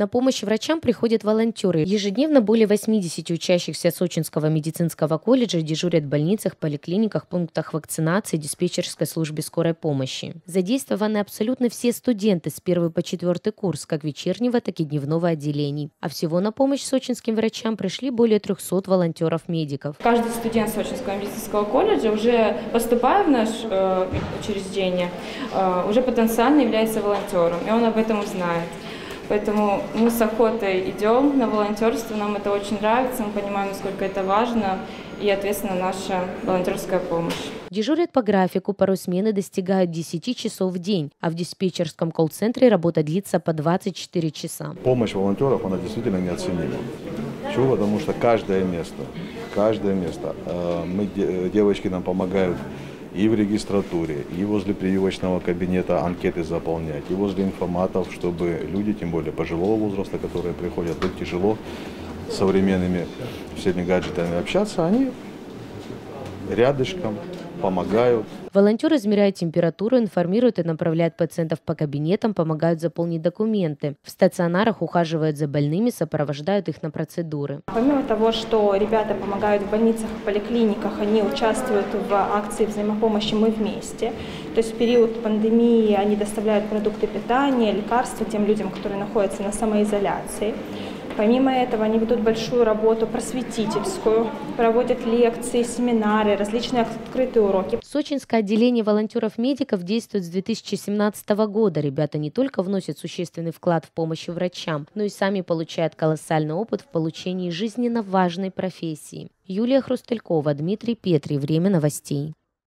На помощь врачам приходят волонтеры. Ежедневно более 80 учащихся Сочинского медицинского колледжа дежурят в больницах, поликлиниках, пунктах вакцинации, диспетчерской службе скорой помощи. Задействованы абсолютно все студенты с 1 по 4 курс, как вечернего, так и дневного отделений. А всего на помощь сочинским врачам пришли более 300 волонтеров-медиков. Каждый студент Сочинского медицинского колледжа, уже поступая в наше учреждение, уже потенциально является волонтером, и он об этом узнает. Поэтому мы с охотой идем на волонтерство, нам это очень нравится, мы понимаем, насколько это важно и ответственна наша волонтерская помощь. Дежурят по графику, порой смены достигают 10 часов в день, а в диспетчерском колл-центре работа длится по 24 часа. Помощь волонтеров, она действительно неоценима. Почему? Потому что каждое место, девочки нам помогают и в регистратуре, и возле прививочного кабинета анкеты заполнять, и возле информатов, чтобы люди, тем более пожилого возраста, которые приходят, им тяжело с современными всеми гаджетами общаться, они рядышком помогают. Волонтеры измеряют температуру, информируют и направляют пациентов по кабинетам, помогают заполнить документы. В стационарах ухаживают за больными, сопровождают их на процедуры. Помимо того, что ребята помогают в больницах и поликлиниках, они участвуют в акции взаимопомощи «Мы вместе». То есть в период пандемии они доставляют продукты питания, лекарства тем людям, которые находятся на самоизоляции. Помимо этого они ведут большую работу просветительскую, проводят лекции, семинары, различные открытые уроки. Сочинское отделение волонтеров-медиков действует с 2017 года. Ребята не только вносят существенный вклад в помощь врачам, но и сами получают колоссальный опыт в получении жизненно важной профессии. Юлия Хрусталькова, Дмитрий Петрий. Время новостей.